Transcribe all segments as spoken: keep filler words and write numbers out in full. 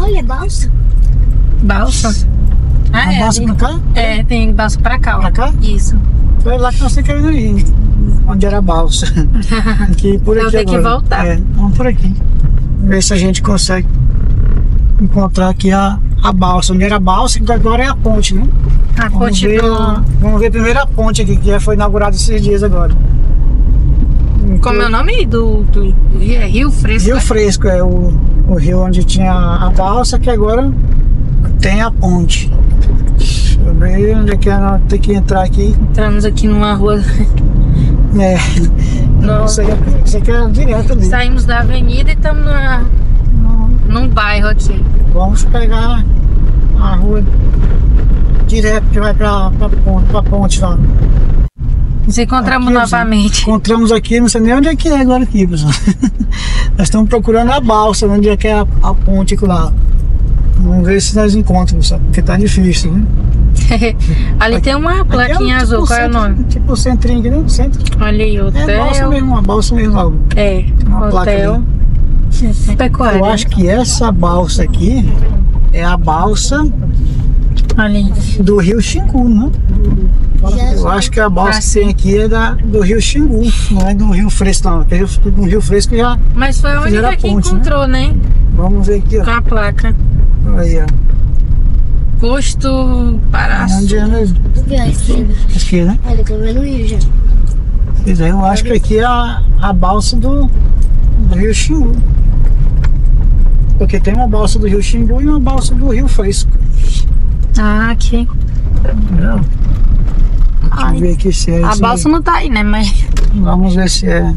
ali é balsa? Balsa? Ah, a é. balsa ali. pra cá? É, tem balsa pra cá, ó. Pra cá? Isso. Foi lá que nós temos que ir, onde era a balsa. Aqui, por Então aqui tem que agora. voltar. É, vamos por aqui. Ver se a gente consegue encontrar aqui a, a balsa. Onde era a balsa, que agora é a ponte, né? A Vamos ponte ver, do... a, vamos ver primeiro a ponte aqui, que já foi inaugurada esses dias agora. Como é o nome do, do é Rio Fresco? Rio né? Fresco é o, o rio onde tinha a balsa, que agora tem a ponte. Deixa eu ver onde é que é, tem que entrar aqui. Entramos aqui numa rua. É, Não. isso, aí é, isso aqui é direto ali. Saímos da avenida e estamos numa, num bairro aqui. Vamos pegar a rua direto que vai pra, pra, ponte, pra ponte lá. Nos encontramos Aqui, novamente. Encontramos aqui, não sei nem onde é que é agora aqui, pessoal. Nós estamos procurando a balsa, onde é que é a, a ponte lá. Vamos ver se nós encontramos, pessoal, porque tá difícil, né? Ali Aqui- tem uma Aqui é plaquinha um, azul, tipo, qual é o centro- nome? Tipo o centrinho aqui, né? Centro. Olha aí, É a balsa hotel. mesmo, uma balsa mesmo lá. É, Uma placa hotel. ali. Pecuária. Eu acho que essa balsa aqui é a balsa Ali. do Rio Xingu, né? Eu acho que a balsa Ah, que tem aqui é da, do Rio Xingu, não é do Rio Fresco, não. Porque no Rio Fresco já. Mas foi a Fizeram única a que ponte, encontrou, né? Vamos ver aqui, Com ó. a placa. Aí, ó. Posto Paraçu. Onde é mesmo? Aqui, ó, esquerda. Aqui, né? Olha, tô vendo o rio já. Pois é, eu acho que aqui é a, a balsa do, do Rio Xingu. Porque tem uma balsa do Rio Xingu e uma balsa do Rio Fresco. Ah, aqui. Não. Deixa eu ver aqui se é A isso balsa aí. não tá aí, né? Mas. Vamos ver se é.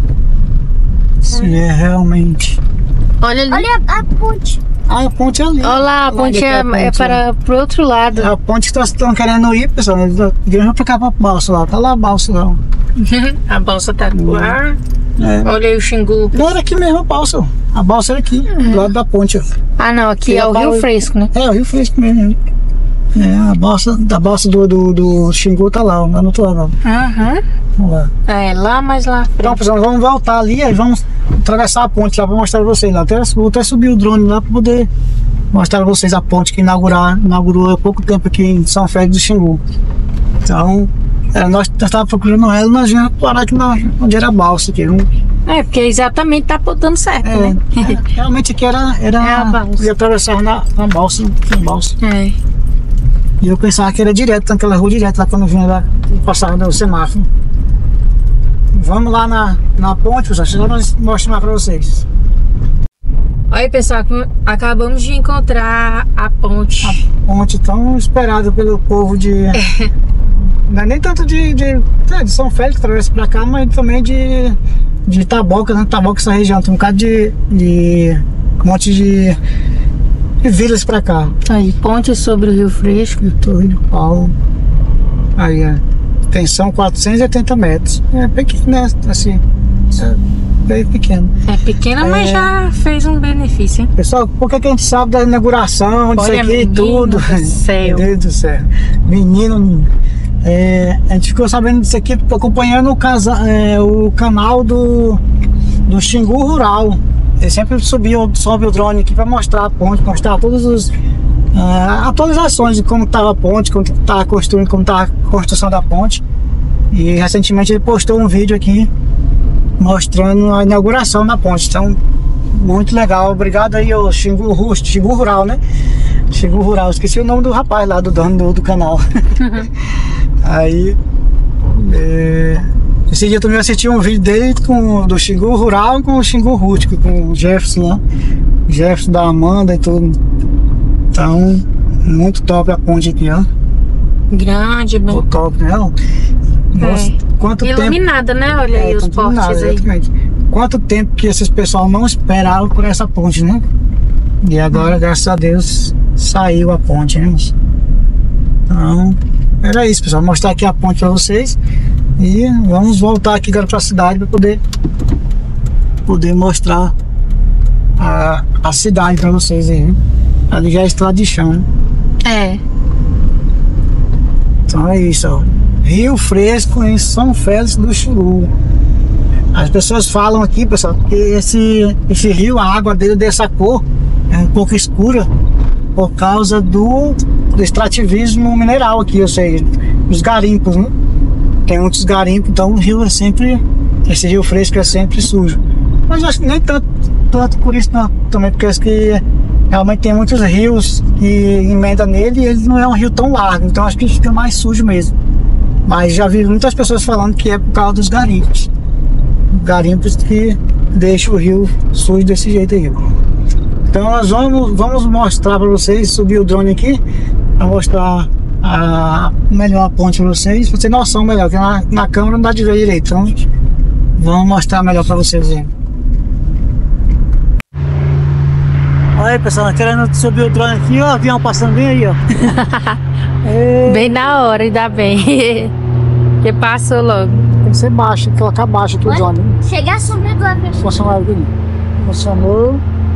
Se é realmente. Olha ali. Olha a, a ponte. Ah, a ponte é ali. Olha lá, a Lá ponte onde é, a ponte, é para pro outro lado. É a ponte que vocês estão querendo ir, pessoal. Eles vão pra cá pra balsa lá. Tá lá a balsa lá. A balsa tá lá. É. Olha aí o Xingu. Não era aqui mesmo a balsa. Ó. A balsa era aqui, do lado da ponte. Ó. Ah, não, aqui E é a o bal- Rio Fresco, né? É, o Rio Fresco mesmo. É, a balsa, a balsa do, do, do Xingu tá lá, ó, lá no outro lado. Ó. Aham. Vamos lá. É, lá mais lá. Então, pessoal, vamos voltar ali e vamos atravessar a ponte lá pra mostrar pra vocês. Lá. Até, vou até subir o drone lá pra poder mostrar pra vocês a ponte que inaugurar, inaugurou há pouco tempo aqui em São Félix do Xingu. Então, é, nós estávamos procurando ela e nós viemos parar aqui na, onde era a balsa. Aqui, um, É, porque exatamente tá apontando certo, é, né? é, realmente aqui era, era É a balsa. ia atravessar na, na balsa, na balsa. É. E eu pensava que era direto, naquela rua direto lá quando vinha lá, passava no semáforo. Vamos lá na, na ponte, pessoal, já nós mostro lá pra vocês. Olha, pessoal, acabamos de encontrar a ponte. A ponte tão esperada pelo povo de... Não é nem tanto de, de, é, de São Félix, que atravessa pra cá, mas também de, de Taboca, né? Taboca, essa região, tem um bocado de, de um monte de, de vilas pra cá. Aí, ponte sobre o Rio Fresco. Torre do Paulo. Aí, é. Tensão quatrocentos e oitenta metros. É pequeno, né? Assim, é bem pequeno. É pequena, mas É. já fez um benefício, hein? Pessoal, por que que a gente sabe da inauguração, disso Olha, aqui e menino tudo? do céu. Meu Deus do céu. Menino, menino. É, a gente ficou sabendo disso aqui acompanhando o, casa, é, o canal do, do Xingu Rural. Ele sempre subia, sobe o drone aqui para mostrar a ponte, mostrar todas as uh, atualizações de como estava a ponte, como estava construindo, como estava a construção da ponte. E recentemente ele postou um vídeo aqui mostrando a inauguração da ponte. Então, muito legal. Obrigado aí ao Xingu, Xingu Rural, né? Xingu Rural, esqueci o nome do rapaz lá, do dono do, do canal. Aí, é, esse dia eu também assisti um vídeo dele com, do Xingu Rural e com o Xingu Rústico, com o Jefferson, né? Jefferson da Amanda e tudo. Então, muito top a ponte aqui, ó. Grande, bem. Muito top, né? Nossa, É. quanto tempo... Iluminada, né? Olha aí É, os tanto postes nada, aí. exatamente. Quanto tempo que esses pessoal não esperavam por essa ponte, né? E agora, graças a Deus, saiu a ponte, né? Então, era isso, pessoal. Vou mostrar aqui a ponte pra vocês. E vamos voltar aqui agora pra cidade pra poder, poder mostrar a, a cidade pra vocês aí, né? Ali já é estrada de chão, né? É. Então é isso, ó. Rio Fresco em São Félix do Xingu. As pessoas falam aqui, pessoal, que esse, esse rio, a água dele dessa cor é um pouco escura por causa do, do extrativismo mineral aqui, ou seja, os garimpos, né? Tem muitos garimpos, então o rio é sempre, esse rio fresco é sempre sujo. Mas acho que nem tanto, tanto por isso não, também porque acho que realmente tem muitos rios que emendam nele e ele não é um rio tão largo, então acho que fica mais sujo mesmo. Mas já vi muitas pessoas falando que é por causa dos garimpos. Garimpos que deixam o rio sujo desse jeito aí. Então nós vamos, vamos mostrar para vocês, subir o drone aqui para mostrar a, melhor a ponte para vocês, para ter noção melhor, porque na, na câmera não dá de ver direito. Então vamos mostrar melhor para vocês aí. Olha aí, pessoal, querendo subir o drone aqui, ó, o avião passando bem aí, ó. É... Bem na hora, ainda bem. Que passou logo. Tem que ser baixo, tem que colocar baixo aqui o drone. Chegar a subir agora, pessoal. Funcionou aqui. Funcionou.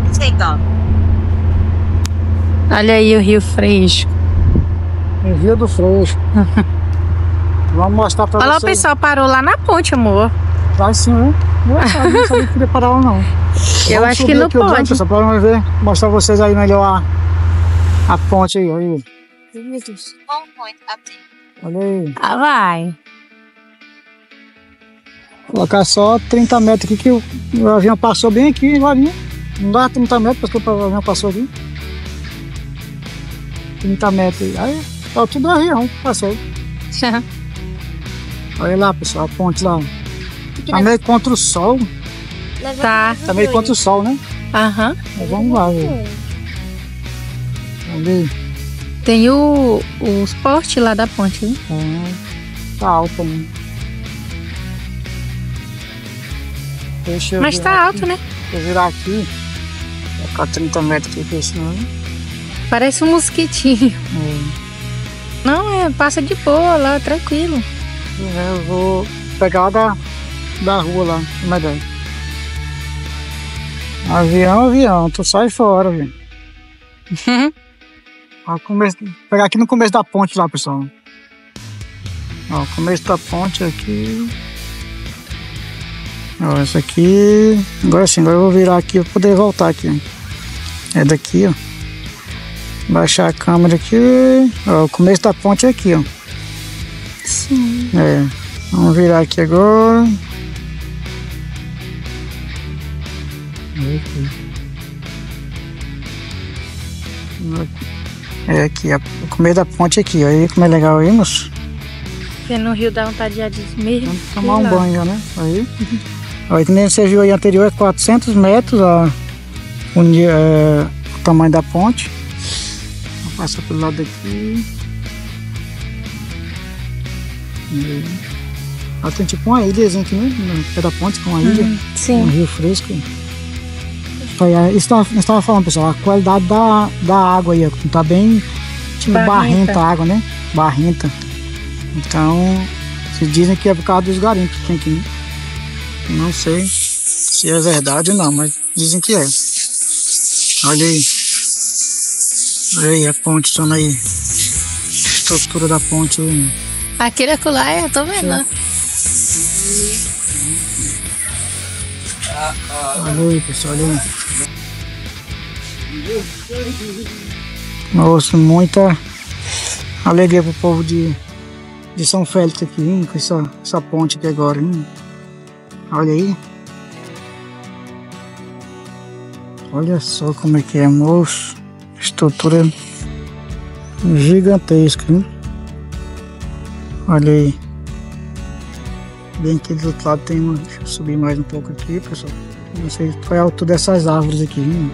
Olha aí o rio fresco. O rio do Fresco. Vamos mostrar pra Olha lá, o vocês. pessoal parou lá na ponte, amor. Vai sim, né? Não sabia, não sabia que podia parar lá, não. Eu Vamos acho subir que não aqui o drone, pode. pessoal, pra ver, mostrar pra vocês aí melhor a, a ponte aí. Olha aí. Olha aí. Ah, vai. Colocar só trinta metros aqui que o, o avião passou bem aqui, agora. Não dá trinta metros porque o avião passou aqui. trinta metros aí. Aí, ó, tudo avião, passou. Olha lá, pessoal, a ponte lá. Tá meio contra o sol. Tá. Tá meio contra o sol, né? Aham. Mas vamos lá, velho. Olha aí. Tem o, os postes lá da ponte, né? É, tá alto, né? Deixa eu Mas virar tá aqui. alto, né? Deixa eu virar aqui. Vou colocar trinta metros aqui, porque senão... Parece um mosquitinho. É. Não, é, passa de boa lá, tranquilo. É, eu vou pegar da, da rua lá, melhor. Avião, avião, tu sai fora, velho. Ó, começo, pegar aqui no começo da ponte lá, pessoal. Ó, começo da ponte aqui. Ó, essa aqui. Agora sim, agora eu vou virar aqui pra poder voltar aqui. É daqui, ó. Baixar a câmera aqui. Ó, o começo da ponte é aqui, ó. Sim. É. Vamos virar aqui agora. É aqui, ó, o começo da ponte aqui, ó. Aí como é legal aí, moço. Porque no rio dá vontade de desmer. Vamos tomar um banho, né? Aí. Aí, que nem você viu aí anterior, é quatrocentos metros a, o, é, o tamanho da ponte. Vou passar pelo lado daqui. E, ó, tem tipo uma ilhazinha aqui, né? No pé da ponte, com uma ilha. Hum, Um sim. rio fresco. Aí, é, isso que nós estávamos falando, pessoal, a qualidade da, da água aí, ó, tá bem tipo Barrenta. barrenta a água, né? Barrenta. Então, se dizem que é por causa dos garimpos que tem aqui, né? Não sei se é verdade ou não, mas dizem que é. Olha aí. Olha aí a ponte, só aí. Estrutura da ponte aí. Aquele acolá, é, tô vendo. É. Olha aí, pessoal, olha aí. Nossa, muita alegria pro povo de, de São Félix aqui, hein, com essa, essa ponte aqui agora, hein. Olha aí. Olha só como é que é, moço. Estrutura gigantesca, hein. Olha aí. Bem aqui do outro lado tem uma... Deixa eu subir mais um pouco aqui, pessoal. Não sei qual é a altura dessas árvores aqui, hein?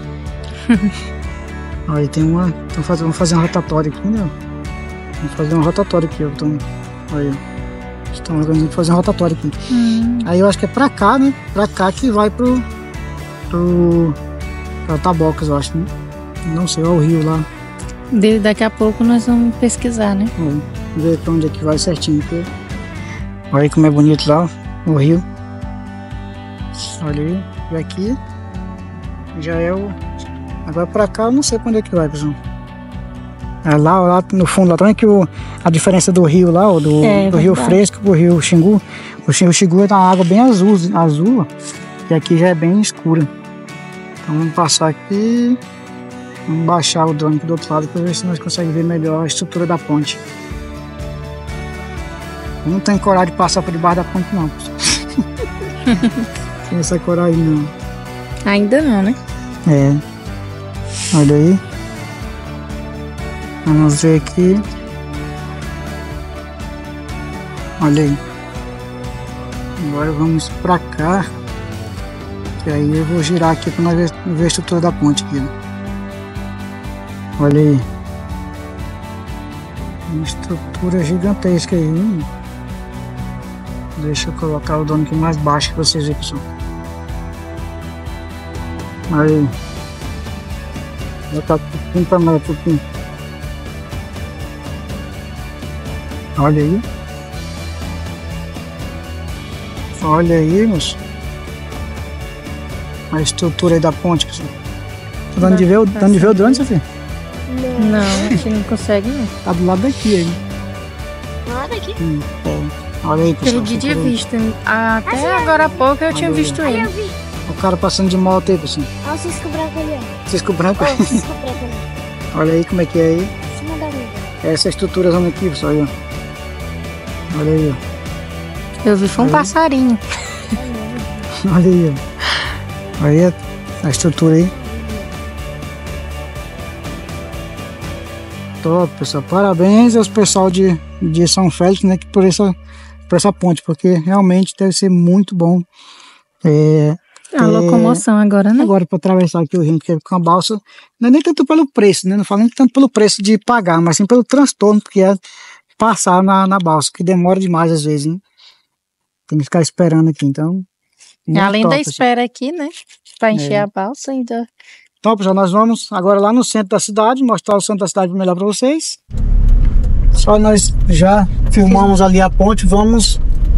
Aí tem uma... Então faz... Vamos fazer um rotatório aqui, né? Vamos fazer um rotatório aqui, ó. Então, aí, estão organizando pra fazer um rotatório aqui. Hum. Aí eu acho que é pra cá, né? Pra cá que vai pro... Pro... Pra Tabocas, eu acho, né? Não sei, olha o rio lá. De- Daqui a pouco nós vamos pesquisar, né? Vamos ver pra onde é que vai certinho. Porque... Olha aí como é bonito lá, o rio. Olha aí, e aqui já é o... Agora pra cá eu não sei pra onde é que vai, pessoal. É lá, lá no fundo, lá também que o... a diferença do rio lá, ó, do, É, do rio verdade. Fresco pro rio Xingu. O rio Xingu é da água bem azul, azul, ó, e aqui já é bem escura. Então vamos passar aqui. Vamos baixar o drone aqui do outro lado para ver se nós conseguimos ver melhor a estrutura da ponte. Eu não tenho coragem de passar por debaixo da ponte não. Tem essa coragem não. Ainda não, né? É. Olha aí. Vamos ver aqui. Olha aí. Agora vamos pra cá. E aí eu vou girar aqui para nós ver, ver a estrutura da ponte aqui. Né? Olha aí. Uma estrutura gigantesca aí. Hein? Deixa eu colocar o drone aqui mais baixo para vocês verem, pessoal. Aí. Já tá trinta metros aqui. Olha aí. Olha aí, moço. A estrutura aí da ponte, pessoal. Tá dando de ver, o- dando de ver o drone, Sofia? Não, a gente não consegue não. Tá do lado daqui aí. Olha aqui. Hum, é. Olha aí, pessoal. Perdi de estrutura aí. vista. Até agora há pouco eu tinha Olha aí. visto Aí ele. eu vi. O cara passando de moto aí, pessoal. Olha o cisco branco ali, ó. Cisco branco. Olha o cisco branco ali. Olha aí como é que é aí. Em cima da nuvem. Essa estrutura zona aqui, pessoal. Aí, ó. Olha aí, ó. Eu vi foi um Aí. passarinho. Olha aí, ó. Aí a- a estrutura aí. Top, pessoal. Parabéns aos pessoal de, de São Félix, né, que por essa, por essa ponte, porque realmente deve ser muito bom. É, A locomoção agora, né? agora para atravessar aqui o rio, porque com a balsa, não é nem tanto pelo preço, né? Não falo nem tanto pelo preço de pagar, mas sim pelo transtorno que é passar na, na balsa, que demora demais às vezes, né? Tem que ficar esperando aqui, então. muito Além top, da assim. espera aqui, né? Pra encher É. a balsa ainda. Então, pessoal, nós vamos agora lá no centro da cidade, mostrar o centro da cidade melhor para vocês. Só nós já filmamos ali a ponte, vamos.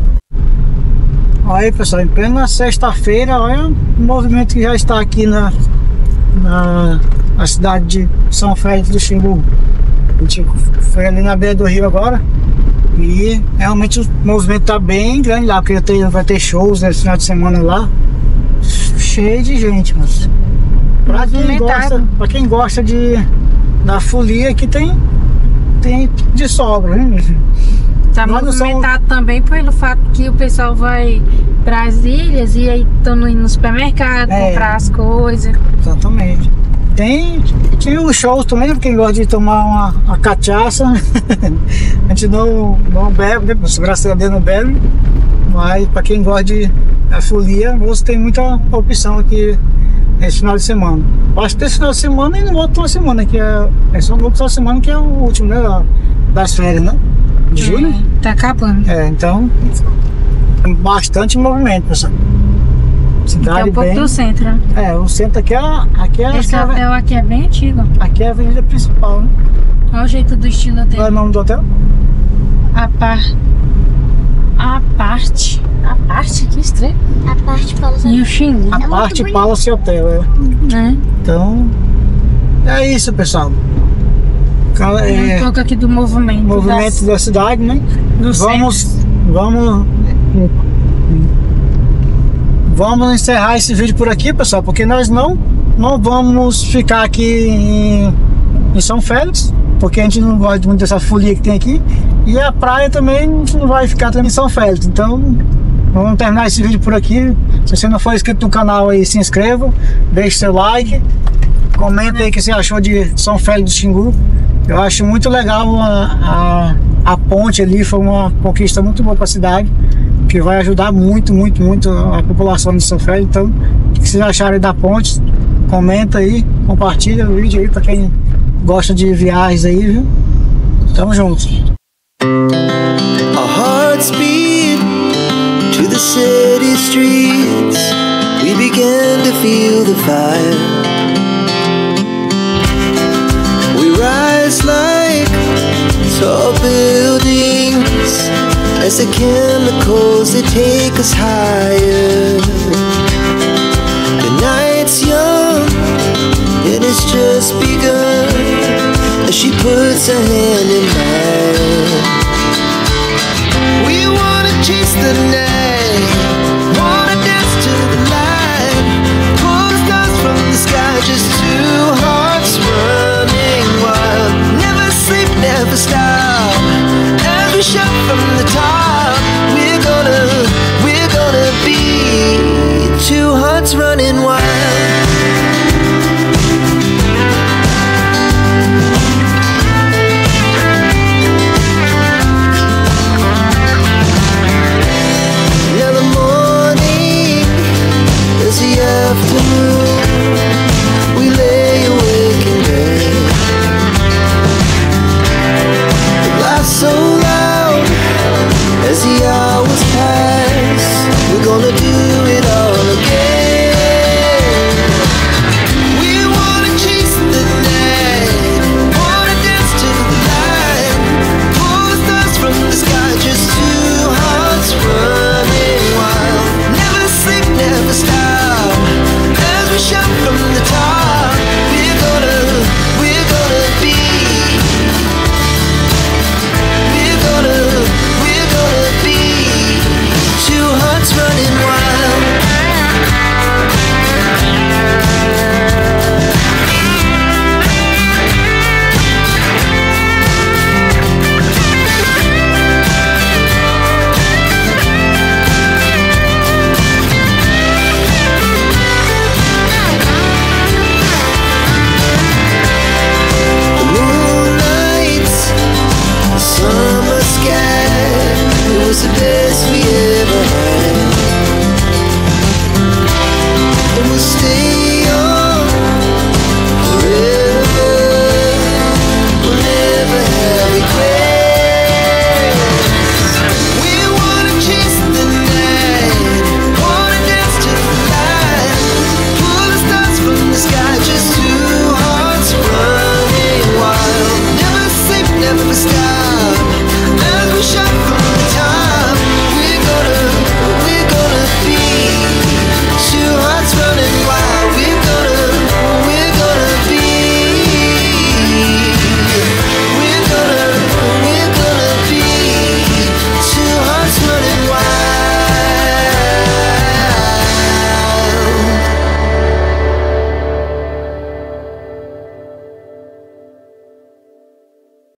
Olha aí, pessoal, em plena sexta-feira, olha o movimento que já está aqui na, na, na cidade de São Félix do Xingu. A gente foi ali na beira do rio agora e realmente o movimento está bem grande lá, porque vai ter, vai ter shows nesse final de semana lá, cheio de gente, mas Pra quem, Movimentado. gosta, pra quem gosta de, da folia, aqui tem, tem de sobra, né? Tá Nós não somos- movimentado também pelo fato que o pessoal vai para as ilhas e aí estão indo no supermercado É. comprar as coisas. Exatamente. Tem, tem os shows também, pra quem gosta de tomar uma, uma cachaça. A gente não, não bebe, né? Graças a Deus não bebe. Mas pra quem gosta de da folia, você tem muita opção aqui esse final de semana. Acho que esse final de semana e não volta uma semana, que é, é só no outro semana que é o último, né? da- Das férias, né? De julho. É, tá acabando. É, então, bastante movimento, pessoal. É Cidade um pouco bem... do centro, né? É, o centro aqui é, aqui é, Esse aqui é, hotel aqui é bem antigo. aqui é a avenida principal, né? Olha o jeito do estilo Qual é dele. o nome do hotel? A par... A parte. A parte? Que estranho. A parte fala E o Xingu, A muito parte bonito. Palace Hotel, é. né? Então, é isso, pessoal. Ca- É, Um pouco aqui do movimento. movimento da cidade, né? do Vamos, vamos, vamos encerrar esse vídeo por aqui, pessoal, porque nós não, não vamos ficar aqui em, em São Félix, porque a gente não gosta muito dessa folia que tem aqui, e a praia também a gente não vai ficar também em São Félix. Então, vamos terminar esse vídeo por aqui. Se você não for inscrito no canal aí, se inscreva, deixe seu like, comenta aí o que você achou de São Félix do Xingu. Eu acho muito legal a, a, a ponte ali, foi uma conquista muito boa para a cidade, que vai ajudar muito, muito, muito a população de São Félix. Então, o que vocês acharam aí da ponte? Comenta aí, compartilha o vídeo aí para quem gosta de viagens aí, viu? Tamo junto. Our hearts beat to the city streets. We began to feel the fire. We rise like tall buildings as the chemicals they take us higher. The night's young and it's just begun as she puts her hand in mine. We wanna chase the night